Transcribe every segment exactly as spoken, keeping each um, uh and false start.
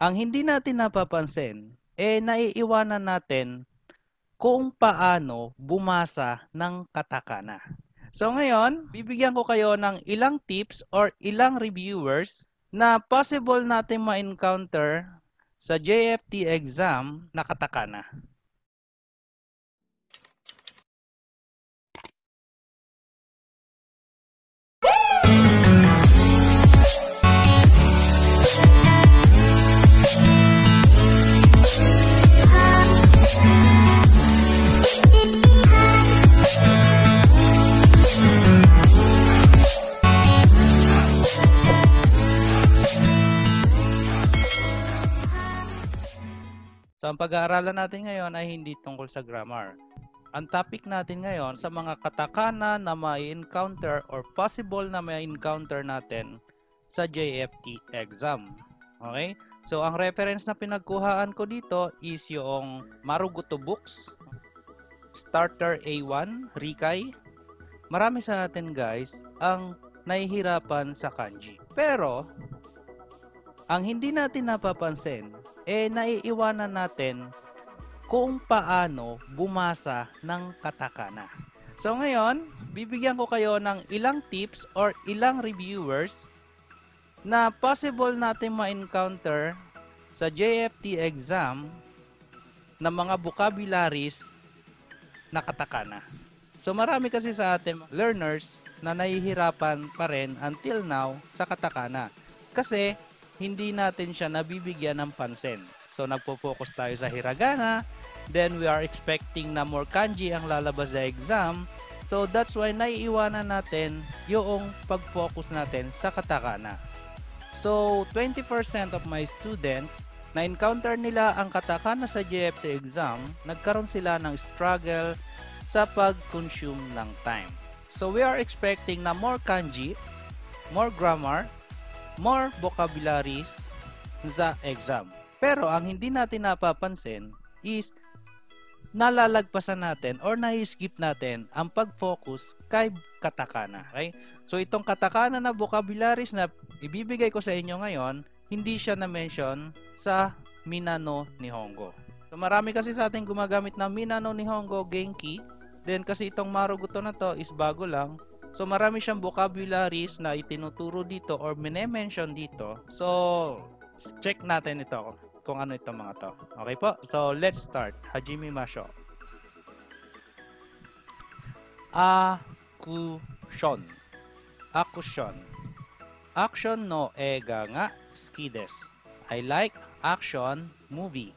Ang hindi natin napapansin, eh naiiwanan natin kung paano bumasa ng katakana. So ngayon, bibigyan ko kayo ng ilang tips or ilang reviewers na possible natin ma-encounter sa J F T exam na katakana. So ang pag-aaralan natin ngayon ay hindi tungkol sa grammar. Ang topic natin ngayon sa mga katakana na ma-encounter or possible na ma-encounter natin sa J F T exam. Okay? So ang reference na pinagkuhaan ko dito is yung Maruguto Books, Starter A one, Rikai. Marami sa atin guys ang nahihirapan sa kanji. Pero ang hindi natin napapansin, eh naiiwanan natin kung paano bumasa ng katakana. So ngayon, bibigyan ko kayo ng ilang tips or ilang reviewers na possible natin ma-encounter sa J F T exam na mga vocabularies na katakana. So marami kasi sa atin learners na nahihirapan pa rin until now sa katakana. Kasi hindi natin siya nabibigyan ng pansin. So nagpo-focus tayo sa hiragana, then we are expecting na more kanji ang lalabas sa exam. So that's why naiiwanan natin yung pag-focus natin sa katakana. So twenty percent of my students na encounter nila ang katakana sa J F T exam, nagkaroon sila ng struggle sa pag-consume ng time. So we are expecting na more kanji, more grammar, more vocabularies sa exam. Pero ang hindi natin napapansin is nalalagpasan natin or na-skip natin ang pag-focus kay katakana. Okay? So itong katakana na vocabularies na ibibigay ko sa inyo ngayon, hindi siya na-mention sa Minano Nihongo. So marami kasi sa atin gumagamit ng Minano Nihongo Genki. Then kasi itong Maruguto na to is bago lang. So marami siyang vocabularies na itinuturo dito or mine-mention dito. So check natin ito kung ano itong mga to. Okay po? So let's start. Hajime masho. Akusyon. Akusyon. Action no eiga ga suki desu. I like action movie.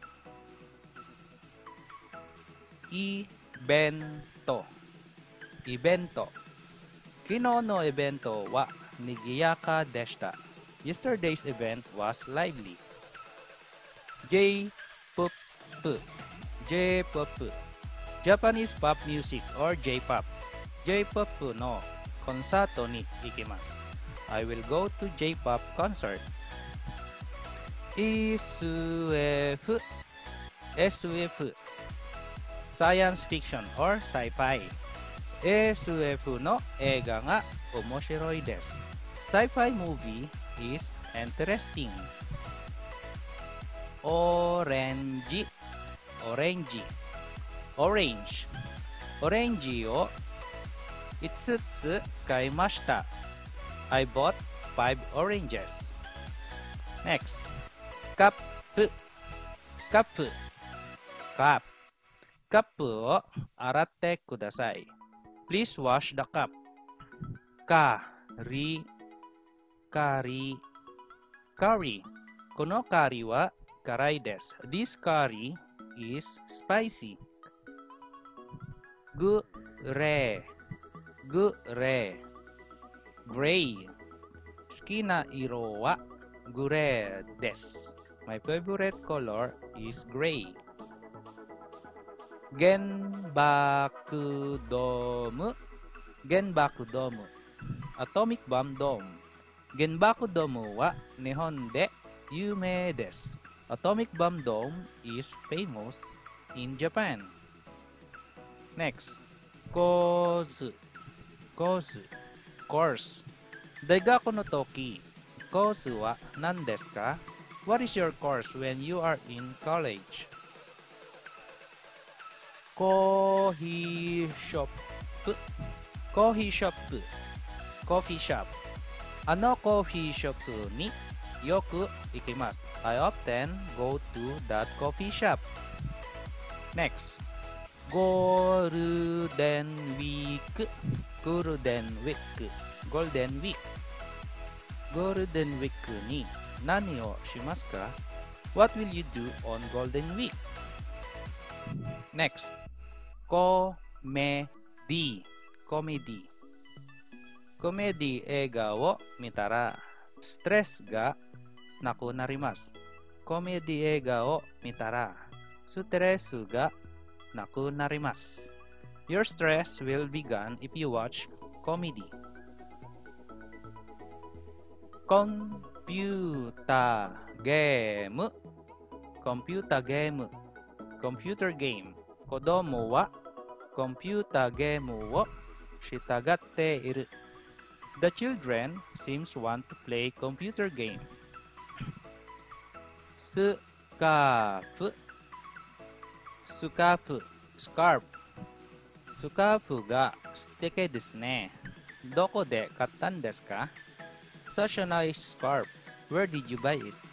Ibento. Ibento. Kino no ebento wa nigiyaka deshita. Yesterday's event was lively. J-pop. J-pop. Japanese pop music or J-pop. J-pop no konsato ni ikimasu. I will go to J-pop concert. S F. S F. Science fiction or sci-fi. S F no eiga ga omoshiroi desu. Sci-fi movie is interesting. Orange. Orange. Orange. Orange o fifth kaimashita. I bought five oranges. Next. Cup. Cup. Cup. Cup o aratte kudasai. Please wash the cup. Kari. Kari. Curry. Kono curry wa karai desu. This curry is spicy. Gray. Gray. Gray. Suki na iro wa gray desu. My favorite color is gray. Genbaku Dome. Genbaku Dome. Atomic Bomb Dome. Genbaku Dome wa Nihon de yume desu. Atomic Bomb Dome is famous in Japan. Next. Kozu. Kozu. Course. Daigaku no toki. Kozu wa nan desu ka? What is your course when you are in college? Coffee shop. Coffee shop. Coffee shop. Ano coffee shop ni yoku ikimasu? I often go to that coffee shop. Next. Golden week. Golden week. Golden week. Golden week ni nani o shimasu ka? What will you do on Golden Week? Next. Comedy. Comedy. Comedy eiga wo mitara stress ga naku narimasu. Comedy eiga o mitara stressu ga naku narimasu. Your stress will be gone if you watch comedy. Computer game. Computer game. Computer game. Kodomo wa computer game wo shitagatte iru. The children seems want to play computer game. Scarf. Scarf. Scarf. Scarf ga suteke desu ne. Doko de kattan desu ka? Such a nice scarf. Where did you buy it?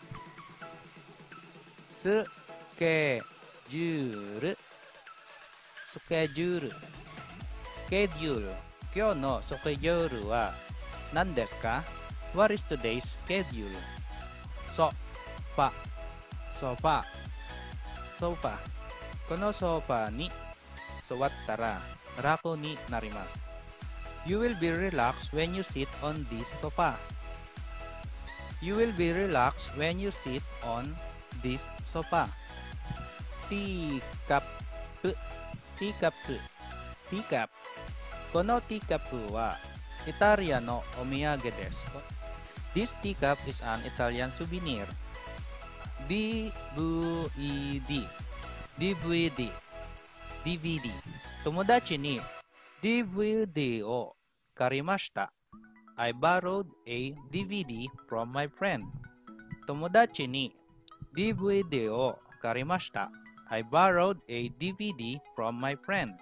Schedule. Schedule. Schedule. Kyou no schedule wa nan desu ka? What is today's schedule? Sofa. Sofa. Sofa. Kono sofa ni suwattara raku ni narimasu. You will be relaxed when you sit on this sofa. You will be relaxed when you sit on this sofa. Teacup. Teacup. Teacup. Kono teacup wa Italia no omiyage desu. This teacup is an Italian souvenir. D V D. D V D. D V D. Tomodachi ni D V D o karimashita. I borrowed a D V D from my friend. Tomodachi ni D V D o karimashita. I borrowed a D V D from my friend.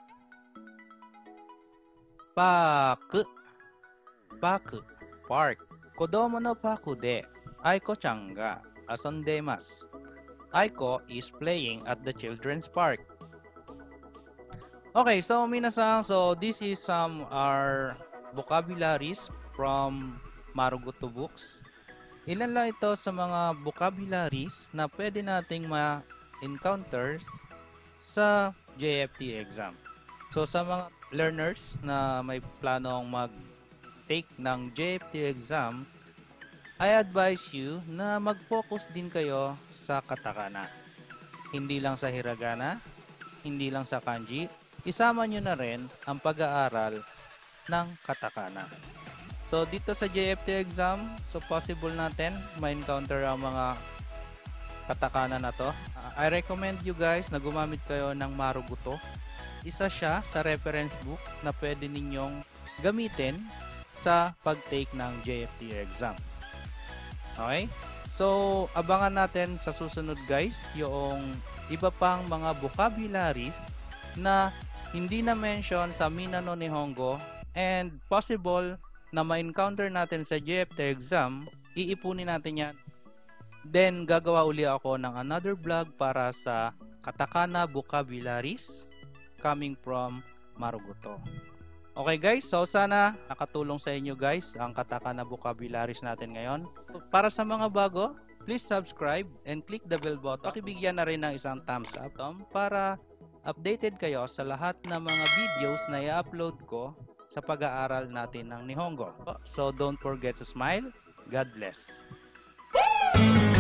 Park. Park. Park. Kodomo no park de Aiko-chan ga asondemasu. Aiko is playing at the children's park. Okay, so minasan, so this is some our vocabularies from Marugoto Books. Ilan lang ito sa mga vocabularies na pwede nating ma-encounter sa J F T exam. So sa mga learners na may planong mag-take ng J F T exam, I advise you na mag-focus din kayo sa katakana. Hindi lang sa hiragana, hindi lang sa kanji, isama nyo na rin ang pag-aaral ng katakana. So dito sa J F T exam, so possible natin ma-encounter ang mga katakana na to. Uh, I recommend you guys na gumamit kayo ng Marugoto. Isa siya sa reference book na pwede ninyong gamitin sa pag-take ng J F T exam. Okay? So abangan natin sa susunod guys yung iba pang mga vocabularies na hindi na mention sa Minano Nihongo and possible na ma-encounter natin sa J F T exam, iipunin natin yan. Then gagawa uli ako ng another vlog para sa katakana vocabularies coming from Marugoto. Okay guys, so sana nakatulong sa inyo guys ang katakana vocabularies natin ngayon. Para sa mga bago, please subscribe and click the bell button. Pakibigyan na rin ng isang thumbs up para updated kayo sa lahat ng mga videos na i-upload ko sa pag-aaral natin ng Nihongo. So don't forget to smile. God bless.